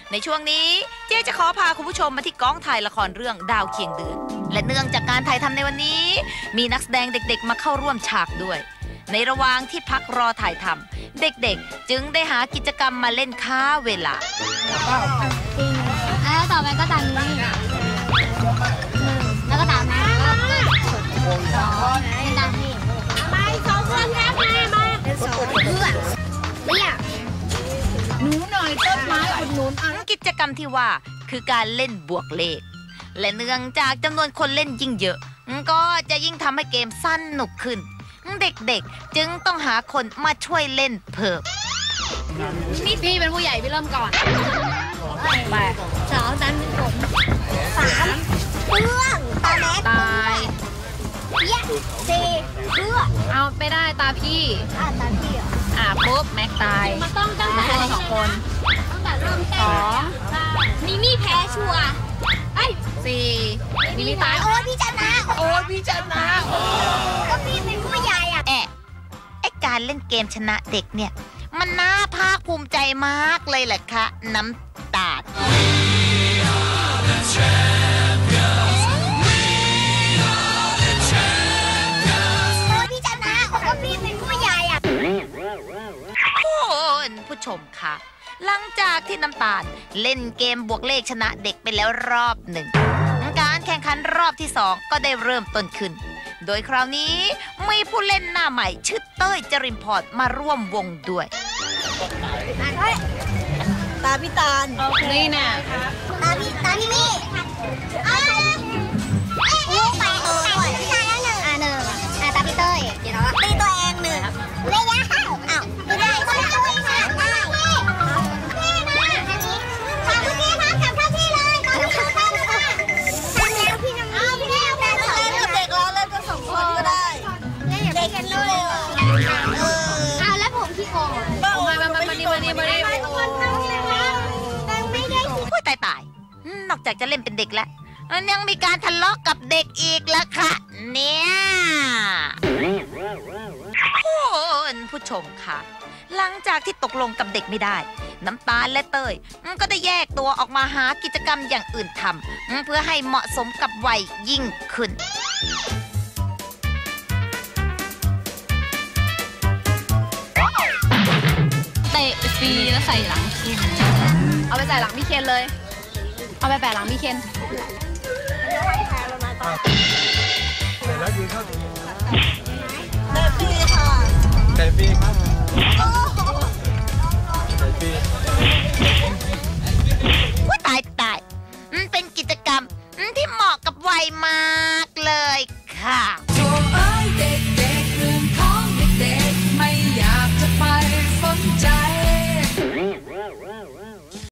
ในช่วงนี้เจ๊จะขอพาคุณผู้ชมมาที่กองถ่ายละครเรื่องดาวเคียงเดือนและเนื่องจากการถ่ายทำในวันนี้มีนักแสดงเด็กๆมาเข้าร่วมฉากด้วยในระหว่างที่พักรอถ่ายทำเด็กๆจึงได้หากิจกรรมมาเล่นค้าเวลาแล้วต่อไปก็ตามนี้แล้วก็ตามนี้แล้วก็เป็นตามนี้ไม่สองคนแล้วมาเป็นสองเพื่อนเนี่ยหนูหน่อยต้นไม้อุดหนุนกิจกรรมที่ว่าคือการเล่นบวกเลขและเนื่องจากจำนวนคนเล่นยิ่งเยอะก็จะยิ่งทำให้เกมสนุกขึ้นเด็กๆจึงต้องหาคนมาช่วยเล่นเพิ่มนี่พี่เป็นผู้ใหญ่พี่เริ่มก่อนไปสองนั้นผมสามเพื่อนตาแม็กตายสี่เพื่อนเอาไม่ได้ตาพี่ตาพี่ปุ๊บแม็กตายมันต้องตั้งแต่สองคนตั้งแต่เริ่มเต้นมิมี่แพ้ชัวร์สี่มิมี่ตายโอ้พี่ชนะก็พี่เป็นผู้ใหญ่ไอ้การเล่นเกมชนะเด็กเนี่ยมันน่าภาคภูมิใจมากเลยแหละคะน้ำตาลพี่ชนะก็พี่เป็นผู้ใหญ่คุณผู้ชมคะหลังจากที่น้ำตาลเล่นเกมบวกเลขชนะเด็กไปแล้วรอบหนึ่งการแข่งขันรอบที่2ก็ได้เริ่มต้นขึ้นโดยคราวนี้มีผู้เล่นหน้าใหม่ชื่อเต้ยจรินพรมาร่วมวงด้วยตาพี่ตาลนี่น่ะตาพี่มี่ไปพี่ชายแล้วหนึ่งตาพี่เต้ยเดี๋ยวตีตัวเองหนึ่งไม่ยากไม่ได้ก็ได้พี่มาทำพี่ทำเข้าที่เลยทำแล้วพี่น้ำพี่เล่นกันสองคนเด็กเราเล่นกันสองคนก็ได้เด็กกันเลยแล้วผมพี่โกงมานี่ตายนอกจากจะเล่นเป็นเด็กแล้วยังมีการทะเลาะกับเด็กอีกแล้วค่ะเนี่ยคุณผู้ชมค่ะหลังจากที่ตกลงกับเด็กไม่ได้น้ำตาลและเต้ยก็ได้แยกตัวออกมาหากิจกรรมอย่างอื่นทำเพื่อให้เหมาะสมกับวัยยิ่งขึ้นเตะฟรีแล้วใส่หลังเคนเอาไปใส่หลังพี่เคนเลยเอาไปแปะหลังพี่เคนไก่ปีครับตายเป็นกิจกรรมที่เหมาะกับวัยมากเลยค่ะ